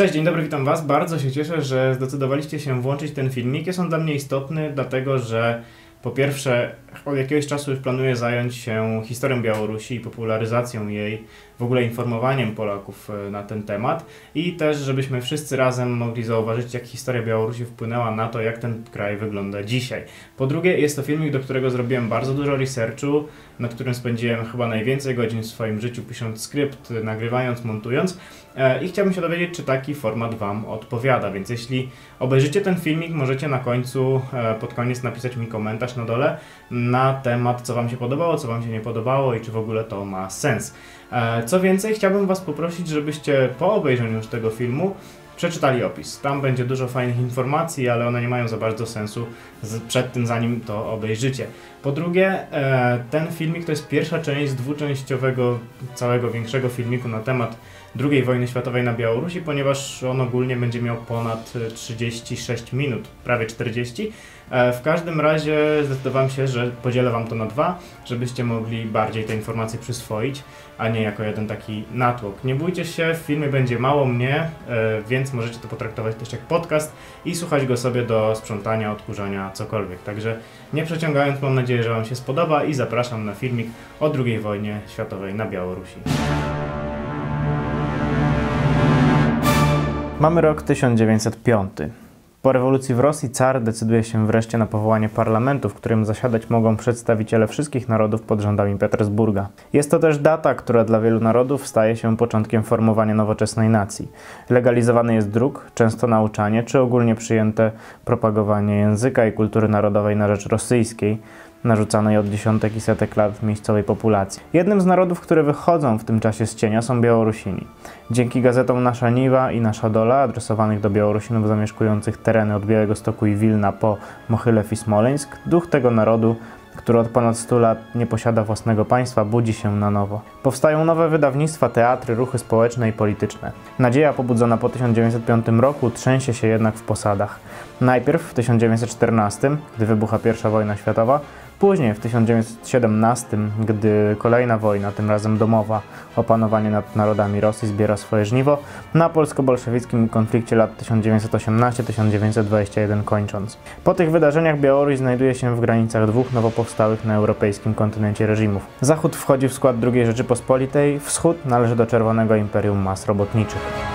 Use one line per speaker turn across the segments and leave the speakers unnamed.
Cześć, dzień dobry, witam Was. Bardzo się cieszę, że zdecydowaliście się włączyć ten filmik. Jest on dla mnie istotny, dlatego że po pierwsze od jakiegoś czasu już planuję zająć się historią Białorusi i popularyzacją jej, w ogóle informowaniem Polaków na ten temat i też żebyśmy wszyscy razem mogli zauważyć, jak historia Białorusi wpłynęła na to, jak ten kraj wygląda dzisiaj. Po drugie, jest to filmik, do którego zrobiłem bardzo dużo researchu, na którym spędziłem chyba najwięcej godzin w swoim życiu, pisząc skrypt, nagrywając, montując i chciałbym się dowiedzieć, czy taki format Wam odpowiada, więc jeśli obejrzycie ten filmik, możecie na końcu, pod koniec napisać mi komentarz na dole na temat, co Wam się podobało, co Wam się nie podobało i czy w ogóle to ma sens. Co więcej, chciałbym Was poprosić, żebyście po obejrzeniu już tego filmu przeczytali opis. Tam będzie dużo fajnych informacji, ale one nie mają za bardzo sensu przed tym, zanim to obejrzycie. Po drugie, ten filmik to jest pierwsza część z dwuczęściowego, całego większego filmiku na temat II wojny światowej na Białorusi, ponieważ on ogólnie będzie miał ponad 36 minut, prawie 40. W każdym razie zdecydowałem się, że podzielę Wam to na dwa, żebyście mogli bardziej te informacje przyswoić, a nie jako jeden taki natłok. Nie bójcie się, w filmie będzie mało mnie, więc możecie to potraktować też jak podcast i słuchać go sobie do sprzątania, odkurzania, cokolwiek. Także nie przeciągając, mam nadzieję, że Wam się spodoba i zapraszam na filmik o II wojnie światowej na Białorusi. Mamy rok 1905. Po rewolucji w Rosji car decyduje się wreszcie na powołanie parlamentu, w którym zasiadać mogą przedstawiciele wszystkich narodów pod rządami Petersburga. Jest to też data, która dla wielu narodów staje się początkiem formowania nowoczesnej nacji. Legalizowany jest druk, często nauczanie, czy ogólnie przyjęte propagowanie języka i kultury narodowej na rzecz rosyjskiej, narzucanej od dziesiątek i setek lat miejscowej populacji. Jednym z narodów, które wychodzą w tym czasie z cienia, są Białorusini. Dzięki gazetom Nasza Niwa i Nasza Dola, adresowanych do Białorusinów zamieszkujących tereny od Białegostoku i Wilna po Mochylew i Smoleńsk, duch tego narodu, który od ponad 100 lat nie posiada własnego państwa, budzi się na nowo. Powstają nowe wydawnictwa, teatry, ruchy społeczne i polityczne. Nadzieja pobudzona po 1905 roku trzęsie się jednak w posadach. Najpierw w 1914, gdy wybucha I wojna światowa, później w 1917, gdy kolejna wojna, tym razem domowa, o panowanie nad narodami Rosji zbiera swoje żniwo, na polsko-bolszewickim konflikcie lat 1918-1921 kończąc. Po tych wydarzeniach Białoruś znajduje się w granicach dwóch nowo powstałych na europejskim kontynencie reżimów. Zachód wchodzi w skład II Rzeczypospolitej, wschód należy do Czerwonego Imperium Mas Robotniczych.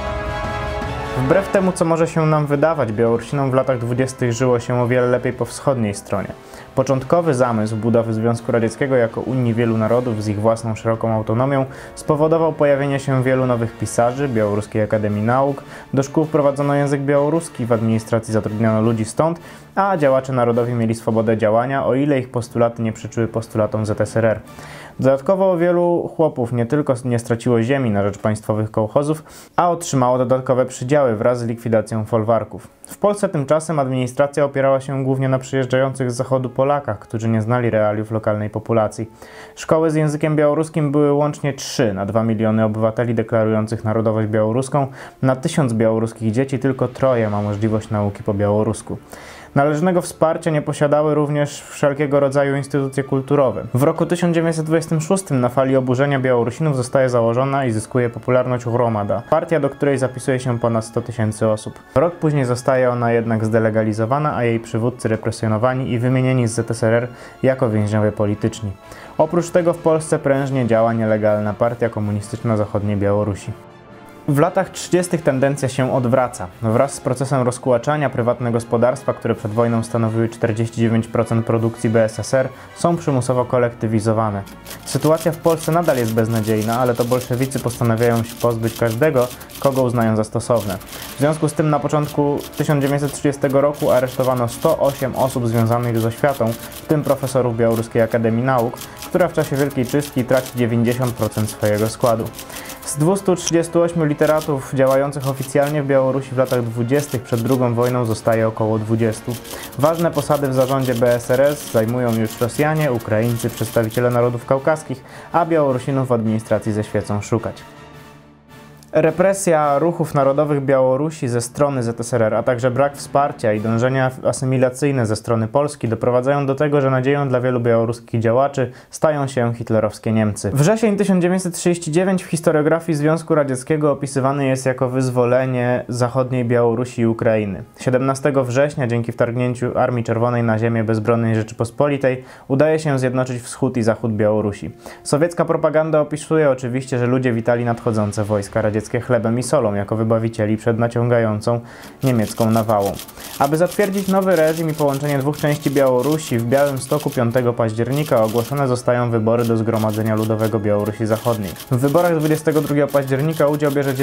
Wbrew temu, co może się nam wydawać, Białorusinom w latach 20. żyło się o wiele lepiej po wschodniej stronie. Początkowy zamysł budowy Związku Radzieckiego jako Unii wielu narodów z ich własną szeroką autonomią spowodował pojawienie się wielu nowych pisarzy, Białoruskiej Akademii Nauk, do szkół wprowadzono język białoruski, w administracji zatrudniono ludzi stąd, a działacze narodowi mieli swobodę działania, o ile ich postulaty nie przeczyły postulatom ZSRR. Dodatkowo wielu chłopów nie tylko nie straciło ziemi na rzecz państwowych kołchozów, a otrzymało dodatkowe przydziały wraz z likwidacją folwarków. W Polsce tymczasem administracja opierała się głównie na przyjeżdżających z zachodu Polakach, którzy nie znali realiów lokalnej populacji. Szkoły z językiem białoruskim były łącznie 3 na 2 miliony obywateli deklarujących narodowość białoruską. Na 1000 białoruskich dzieci tylko 3 ma możliwość nauki po białorusku. Należnego wsparcia nie posiadały również wszelkiego rodzaju instytucje kulturowe. W roku 1926 na fali oburzenia Białorusinów zostaje założona i zyskuje popularność Hromada, partia, do której zapisuje się ponad 100 000 osób. Rok później zostaje ona jednak zdelegalizowana, a jej przywódcy represjonowani i wymienieni z ZSRR jako więźniowie polityczni. Oprócz tego w Polsce prężnie działa nielegalna partia komunistyczna zachodniej Białorusi. W latach 30. tendencja się odwraca. Wraz z procesem rozkulaczania prywatne gospodarstwa, które przed wojną stanowiły 49% produkcji BSSR, są przymusowo kolektywizowane. Sytuacja w Polsce nadal jest beznadziejna, ale to bolszewicy postanawiają się pozbyć każdego, kogo uznają za stosowne. W związku z tym na początku 1930 roku aresztowano 108 osób związanych z oświatą, w tym profesorów Białoruskiej Akademii Nauk, która w czasie Wielkiej Czystki traci 90% swojego składu. Z 238 literatów działających oficjalnie w Białorusi w latach 20. przed II wojną zostaje około 20. Ważne posady w zarządzie BSRS zajmują już Rosjanie, Ukraińcy, przedstawiciele narodów kaukaskich, a Białorusinów w administracji ze świecą szukać. Represja ruchów narodowych Białorusi ze strony ZSRR, a także brak wsparcia i dążenia asymilacyjne ze strony Polski doprowadzają do tego, że nadzieją dla wielu białoruskich działaczy stają się hitlerowskie Niemcy. Wrzesień 1939 w historiografii Związku Radzieckiego opisywany jest jako wyzwolenie zachodniej Białorusi i Ukrainy. 17 września dzięki wtargnięciu Armii Czerwonej na ziemię bezbronnej Rzeczypospolitej udaje się zjednoczyć wschód i zachód Białorusi. Sowiecka propaganda opisuje oczywiście, że ludzie witali nadchodzące wojska radzieckie chlebem i solą jako wybawicieli przed naciągającą niemiecką nawałą. Aby zatwierdzić nowy reżim i połączenie dwóch części Białorusi, w Białymstoku 5 października ogłoszone zostają wybory do Zgromadzenia Ludowego Białorusi Zachodniej. W wyborach 22 października udział bierze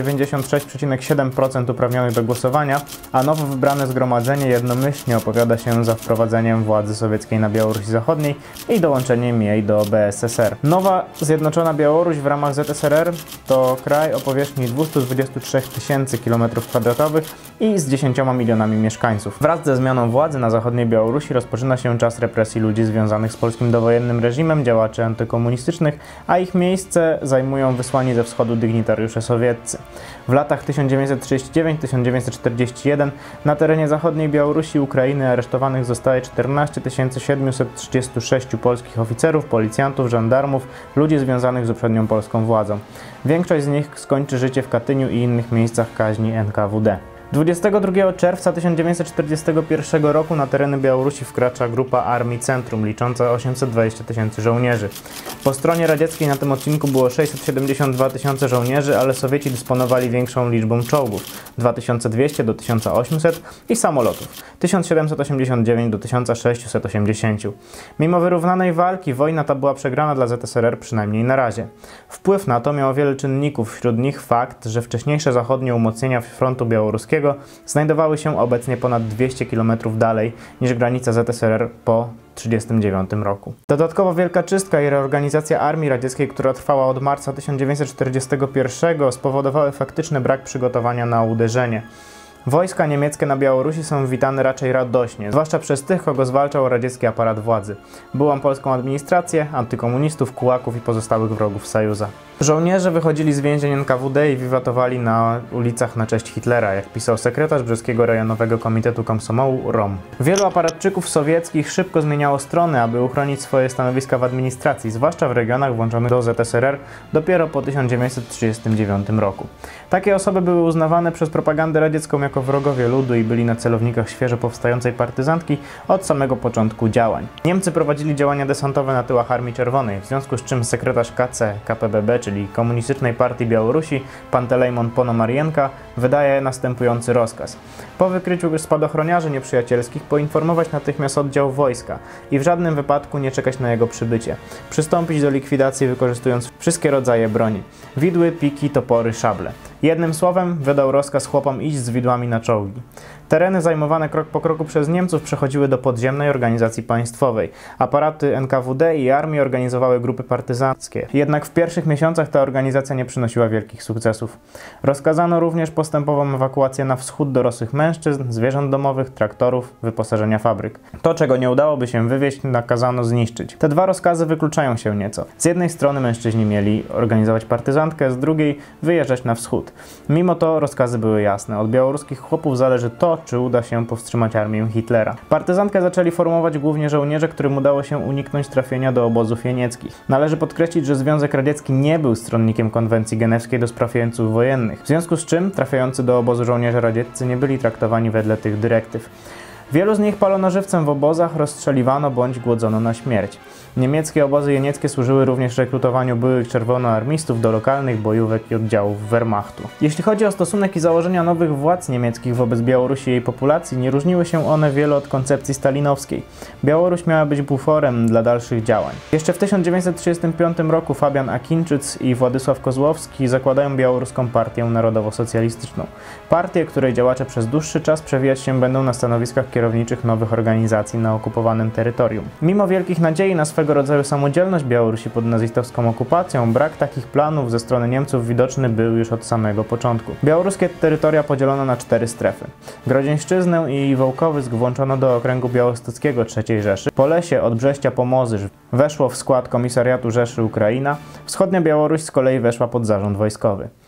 96,7% uprawnionych do głosowania, a nowo wybrane zgromadzenie jednomyślnie opowiada się za wprowadzeniem władzy sowieckiej na Białorusi Zachodniej i dołączeniem jej do BSSR. Nowa zjednoczona Białoruś w ramach ZSRR to kraj o powierzchni 223 tysięcy km² i z 10 milionami mieszkańców. Wraz ze zmianą władzy na zachodniej Białorusi rozpoczyna się czas represji ludzi związanych z polskim dowojennym reżimem, działaczy antykomunistycznych, a ich miejsce zajmują wysłani ze wschodu dygnitariusze sowieccy. W latach 1939-1941 na terenie zachodniej Białorusi i Ukrainy aresztowanych zostaje 14 736 polskich oficerów, policjantów, żandarmów, ludzi związanych z uprzednią polską władzą. Większość z nich skończy życie w Katyniu i innych miejscach kaźni NKWD. 22 czerwca 1941 roku na tereny Białorusi wkracza grupa Armii Centrum licząca 820 tysięcy żołnierzy. Po stronie radzieckiej na tym odcinku było 672 tysiące żołnierzy, ale Sowieci dysponowali większą liczbą czołgów 2200 do 1800 i samolotów 1789 do 1680. Mimo wyrównanej walki wojna ta była przegrana dla ZSRR przynajmniej na razie. Wpływ na to miało wiele czynników, wśród nich fakt, że wcześniejsze zachodnie umocnienia frontu białoruskiego znajdowały się obecnie ponad 200 km dalej niż granica ZSRR po 1939 roku. Dodatkowo wielka czystka i reorganizacja armii radzieckiej, która trwała od marca 1941, spowodowały faktyczny brak przygotowania na uderzenie. Wojska niemieckie na Białorusi są witane raczej radośnie, zwłaszcza przez tych, kogo zwalczał radziecki aparat władzy. Byłam polską administrację, antykomunistów, kułaków i pozostałych wrogów Sojuza. Żołnierze wychodzili z więzień NKWD i wiwatowali na ulicach na cześć Hitlera, jak pisał sekretarz Brzeskiego Rejonowego Komitetu Komsomołu Rom. Wielu aparatczyków sowieckich szybko zmieniało strony, aby uchronić swoje stanowiska w administracji, zwłaszcza w regionach włączonych do ZSRR dopiero po 1939 roku. Takie osoby były uznawane przez propagandę radziecką jako wrogowie ludu i byli na celownikach świeżo powstającej partyzantki od samego początku działań. Niemcy prowadzili działania desantowe na tyłach Armii Czerwonej, w związku z czym sekretarz KC KPBB, czyli Komunistycznej Partii Białorusi, Pantelejmon Ponomarienka, wydaje następujący rozkaz. Po wykryciu spadochroniarzy nieprzyjacielskich poinformować natychmiast oddział wojska i w żadnym wypadku nie czekać na jego przybycie. Przystąpić do likwidacji wykorzystując wszystkie rodzaje broni. Widły, piki, topory, szable. Jednym słowem wydał rozkaz chłopom iść z widłami na czołgi. Tereny zajmowane krok po kroku przez Niemców przechodziły do podziemnej organizacji państwowej. Aparaty NKWD i armii organizowały grupy partyzanckie. Jednak w pierwszych miesiącach ta organizacja nie przynosiła wielkich sukcesów. Rozkazano również postępową ewakuację na wschód dorosłych mężczyzn, zwierząt domowych, traktorów, wyposażenia fabryk. To, czego nie udałoby się wywieźć, nakazano zniszczyć. Te dwa rozkazy wykluczają się nieco. Z jednej strony mężczyźni mieli organizować partyzantkę, z drugiej wyjeżdżać na wschód. Mimo to rozkazy były jasne. Od białoruskich chłopów zależy to, czy uda się powstrzymać armię Hitlera. Partyzantkę zaczęli formować głównie żołnierze, którym udało się uniknąć trafienia do obozów jenieckich. Należy podkreślić, że Związek Radziecki nie był stronnikiem konwencji genewskiej do spraw jeńców wojennych, w związku z czym trafiający do obozu żołnierze radzieccy nie byli traktowani wedle tych dyrektyw. Wielu z nich palono żywcem w obozach, rozstrzeliwano bądź głodzono na śmierć. Niemieckie obozy jenieckie służyły również rekrutowaniu byłych czerwonoarmistów do lokalnych bojówek i oddziałów Wehrmachtu. Jeśli chodzi o stosunek i założenia nowych władz niemieckich wobec Białorusi i jej populacji, nie różniły się one wiele od koncepcji stalinowskiej. Białoruś miała być buforem dla dalszych działań. Jeszcze w 1935 roku Fabian Akinczyc i Władysław Kozłowski zakładają Białoruską Partię Narodowo-Socjalistyczną. Partię, której działacze przez dłuższy czas przewijać się będą na stanowiskach kierowniczych nowych organizacji na okupowanym terytorium. Mimo wielkich nadziei na swego rodzaju samodzielność Białorusi pod nazistowską okupacją, brak takich planów ze strony Niemców widoczny był już od samego początku. Białoruskie terytoria podzielono na 4 strefy. Grodzieńszczyznę i Wołkowysk włączono do okręgu białostockiego III Rzeszy. Polesie od Brześcia po Mozyż weszło w skład Komisariatu Rzeszy Ukraina. Wschodnia Białoruś z kolei weszła pod zarząd wojskowy.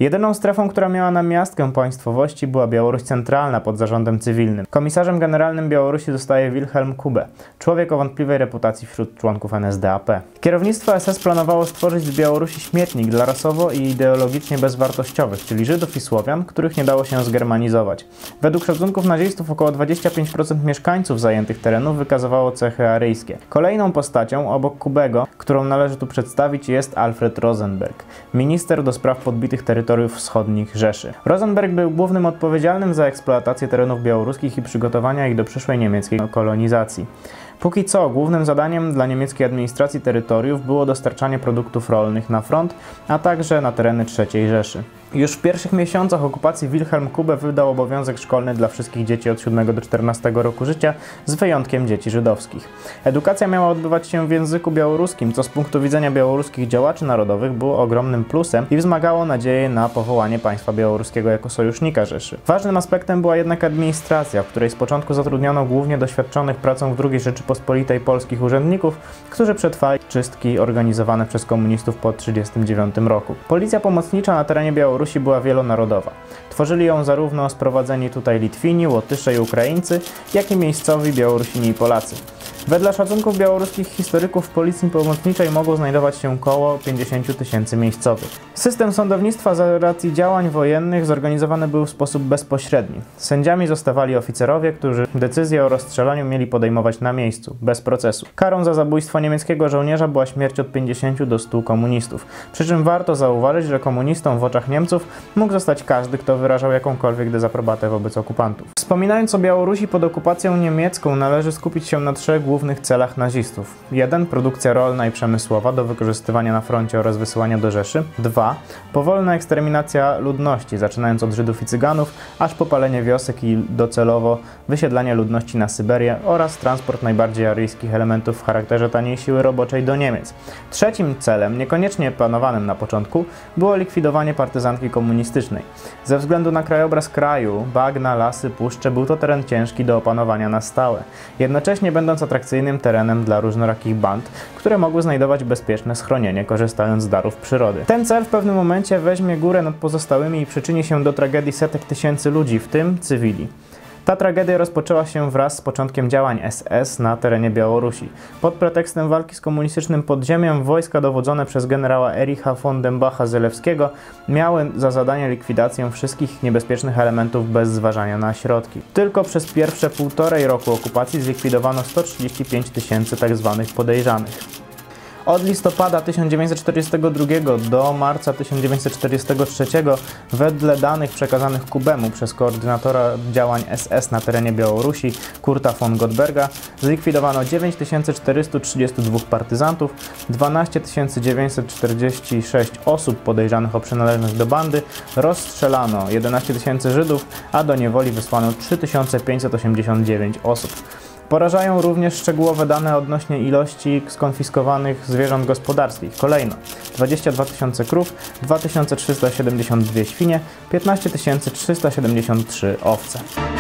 Jedyną strefą, która miała namiastkę państwowości, była Białoruś Centralna pod zarządem cywilnym. Komisarzem generalnym Białorusi zostaje Wilhelm Kube, człowiek o wątpliwej reputacji wśród członków NSDAP. Kierownictwo SS planowało stworzyć z Białorusi śmietnik dla rasowo i ideologicznie bezwartościowych, czyli Żydów i Słowian, których nie dało się zgermanizować. Według szacunków nazistów około 25% mieszkańców zajętych terenów wykazywało cechy aryjskie. Kolejną postacią obok Kubego, którą należy tu przedstawić, jest Alfred Rosenberg, minister do spraw podbitych terytoriów wschodnich Rzeszy. Rosenberg był głównym odpowiedzialnym za eksploatację terenów białoruskich i przygotowania ich do przyszłej niemieckiej kolonizacji. Póki co głównym zadaniem dla niemieckiej administracji terytoriów było dostarczanie produktów rolnych na front, a także na tereny III Rzeszy. Już w pierwszych miesiącach okupacji Wilhelm Kube wydał obowiązek szkolny dla wszystkich dzieci od 7 do 14 roku życia, z wyjątkiem dzieci żydowskich. Edukacja miała odbywać się w języku białoruskim, co z punktu widzenia białoruskich działaczy narodowych było ogromnym plusem i wzmagało nadzieję na powołanie państwa białoruskiego jako sojusznika Rzeszy. Ważnym aspektem była jednak administracja, w której z początku zatrudniono głównie doświadczonych pracą w II Rzeczypospolitej polskich urzędników, którzy przetrwali czystki organizowane przez komunistów po 1939 roku. Policja pomocnicza na terenie Białorusi była wielonarodowa. Tworzyli ją zarówno sprowadzeni tutaj Litwini, Łotysze i Ukraińcy, jak i miejscowi Białorusini i Polacy. Wedle szacunków białoruskich historyków w policji pomocniczej mogło znajdować się około 50 000 miejscowych. System sądownictwa z racji działań wojennych zorganizowany był w sposób bezpośredni. Sędziami zostawali oficerowie, którzy decyzję o rozstrzelaniu mieli podejmować na miejscu, bez procesu. Karą za zabójstwo niemieckiego żołnierza była śmierć od 50 do 100 komunistów. Przy czym warto zauważyć, że komunistą w oczach Niemców mógł zostać każdy, kto wyrażał jakąkolwiek dezaprobatę wobec okupantów. Wspominając o Białorusi pod okupacją niemiecką, należy skupić się na trzech głównych celach nazistów. 1. Produkcja rolna i przemysłowa do wykorzystywania na froncie oraz wysyłania do Rzeszy. 2. Powolna eksterminacja ludności, zaczynając od Żydów i Cyganów, aż po palenie wiosek i docelowo wysiedlanie ludności na Syberię oraz transport najbardziej aryjskich elementów w charakterze taniej siły roboczej do Niemiec. 3. celem, niekoniecznie planowanym na początku, było likwidowanie partyzantki komunistycznej. Ze względu na krajobraz kraju, bagna, lasy, puszcze, był to teren ciężki do opanowania na stałe, jednocześnie będąc atrakcyjnym terenem dla różnorakich band, które mogły znajdować bezpieczne schronienie, korzystając z darów przyrody. Ten cel w pewnym momencie weźmie górę nad pozostałymi i przyczyni się do tragedii setek tysięcy ludzi, w tym cywili. Ta tragedia rozpoczęła się wraz z początkiem działań SS na terenie Białorusi. Pod pretekstem walki z komunistycznym podziemiem wojska dowodzone przez generała Ericha von Dembacha-Zelewskiego miały za zadanie likwidację wszystkich niebezpiecznych elementów bez zważania na środki. Tylko przez pierwsze 1,5 roku okupacji zlikwidowano 135 000 tzw. podejrzanych. Od listopada 1942 do marca 1943 wedle danych przekazanych Kubemu przez koordynatora działań SS na terenie Białorusi Kurta von Gottberga zlikwidowano 9432 partyzantów, 12 946 osób podejrzanych o przynależność do bandy, rozstrzelano 11 000 Żydów, a do niewoli wysłano 3589 osób. Porażają również szczegółowe dane odnośnie ilości skonfiskowanych zwierząt gospodarskich. Kolejno 22 000 krów, 2372 świnie, 15 373 owce.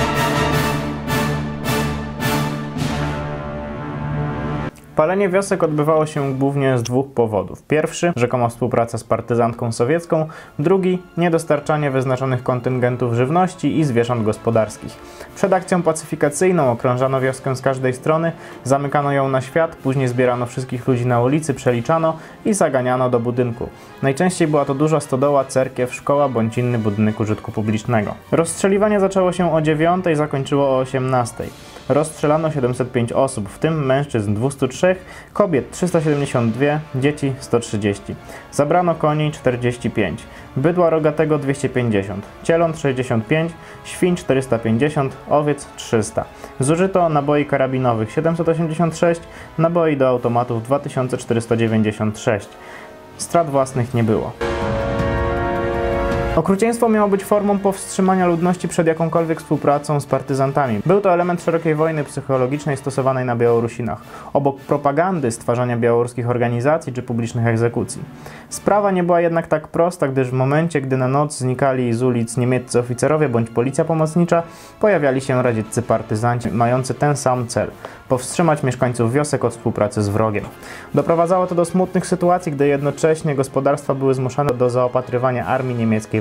Palenie wiosek odbywało się głównie z dwóch powodów. Pierwszy, rzekoma współpraca z partyzantką sowiecką. Drugi, niedostarczanie wyznaczonych kontyngentów żywności i zwierząt gospodarskich. Przed akcją pacyfikacyjną okrążano wioskę z każdej strony, zamykano ją na świat, później zbierano wszystkich ludzi na ulicy, przeliczano i zaganiano do budynku. Najczęściej była to duża stodoła, cerkiew, szkoła bądź inny budynek użytku publicznego. Rozstrzeliwanie zaczęło się o 9, zakończyło o 18. Rozstrzelano 705 osób, w tym mężczyzn 203, kobiet 372, dzieci 130. Zabrano koni 45, bydła rogatego 250, cieląt 65, świń 450, owiec 300. Zużyto naboi karabinowych 786, naboi do automatów 2496. Strat własnych nie było. Okrucieństwo miało być formą powstrzymania ludności przed jakąkolwiek współpracą z partyzantami. Był to element szerokiej wojny psychologicznej stosowanej na Białorusinach, obok propagandy stwarzania białoruskich organizacji czy publicznych egzekucji. Sprawa nie była jednak tak prosta, gdyż w momencie, gdy na noc znikali z ulic niemieccy oficerowie bądź policja pomocnicza, pojawiali się radzieccy partyzanci mający ten sam cel – powstrzymać mieszkańców wiosek od współpracy z wrogiem. Doprowadzało to do smutnych sytuacji, gdy jednocześnie gospodarstwa były zmuszane do zaopatrywania armii niemieckiej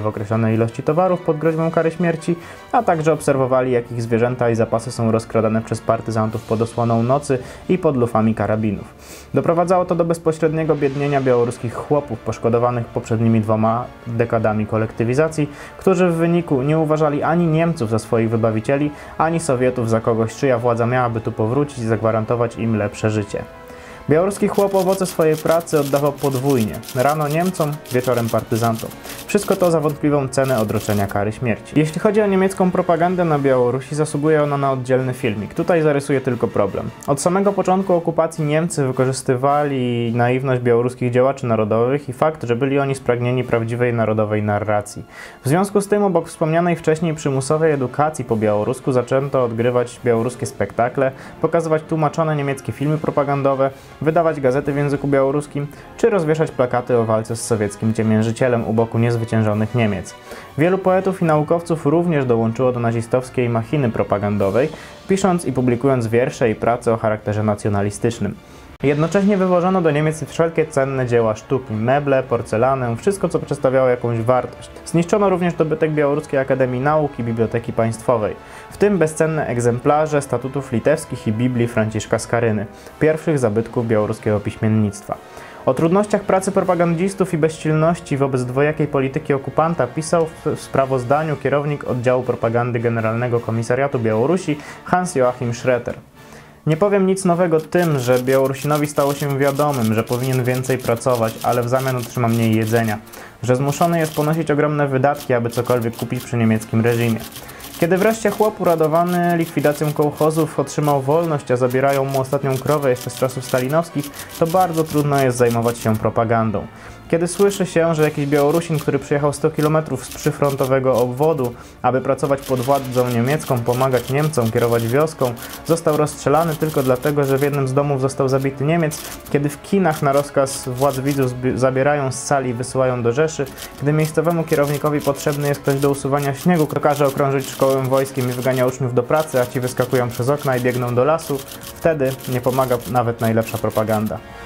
w określonej ilości towarów pod groźbą kary śmierci, a także obserwowali, jak ich zwierzęta i zapasy są rozkradane przez partyzantów pod osłoną nocy i pod lufami karabinów. Doprowadzało to do bezpośredniego biednienia białoruskich chłopów poszkodowanych poprzednimi 2 dekadami kolektywizacji, którzy w wyniku nie uważali ani Niemców za swoich wybawicieli, ani Sowietów za kogoś, czyja władza miałaby tu powrócić i zagwarantować im lepsze życie. Białoruski chłop owoce swojej pracy oddawał podwójnie. Rano Niemcom, wieczorem partyzantom. Wszystko to za wątpliwą cenę odroczenia kary śmierci. Jeśli chodzi o niemiecką propagandę na Białorusi, zasługuje ona na oddzielny filmik. Tutaj zarysuję tylko problem. Od samego początku okupacji Niemcy wykorzystywali naiwność białoruskich działaczy narodowych i fakt, że byli oni spragnieni prawdziwej narodowej narracji. W związku z tym, obok wspomnianej wcześniej przymusowej edukacji po białorusku, zaczęto odgrywać białoruskie spektakle, pokazywać tłumaczone niemieckie filmy propagandowe, wydawać gazety w języku białoruskim, czy rozwieszać plakaty o walce z sowieckim ciemiężycielem u boku niezwyciężonych Niemiec. Wielu poetów i naukowców również dołączyło do nazistowskiej machiny propagandowej, pisząc i publikując wiersze i prace o charakterze nacjonalistycznym. Jednocześnie wywożono do Niemiec wszelkie cenne dzieła sztuki, meble, porcelanę, wszystko co przedstawiało jakąś wartość. Zniszczono również dobytek Białoruskiej Akademii Nauk i Biblioteki Państwowej, w tym bezcenne egzemplarze statutów litewskich i Biblii Franciszka Skaryny, pierwszych zabytków białoruskiego piśmiennictwa. O trudnościach pracy propagandzistów i bezsilności wobec dwojakiej polityki okupanta pisał w sprawozdaniu kierownik oddziału propagandy Generalnego Komisariatu Białorusi Hans-Joachim Schroeter. Nie powiem nic nowego tym, że Białorusinowi stało się wiadomym, że powinien więcej pracować, ale w zamian otrzyma mniej jedzenia, że zmuszony jest ponosić ogromne wydatki, aby cokolwiek kupić przy niemieckim reżimie. Kiedy wreszcie chłop uradowany likwidacją kołchozów otrzymał wolność, a zabierają mu ostatnią krowę jeszcze z czasów stalinowskich, to bardzo trudno jest zajmować się propagandą. Kiedy słyszy się, że jakiś Białorusin, który przyjechał 100 km z przyfrontowego obwodu, aby pracować pod władzą niemiecką, pomagać Niemcom, kierować wioską, został rozstrzelany tylko dlatego, że w jednym z domów został zabity Niemiec, kiedy w kinach na rozkaz władz widzów zabierają z sali i wysyłają do Rzeszy, kiedy miejscowemu kierownikowi potrzebny jest ktoś do usuwania śniegu, kto każe okrążyć szkołę wojskiem i wygania uczniów do pracy, a ci wyskakują przez okna i biegną do lasu, wtedy nie pomaga nawet najlepsza propaganda.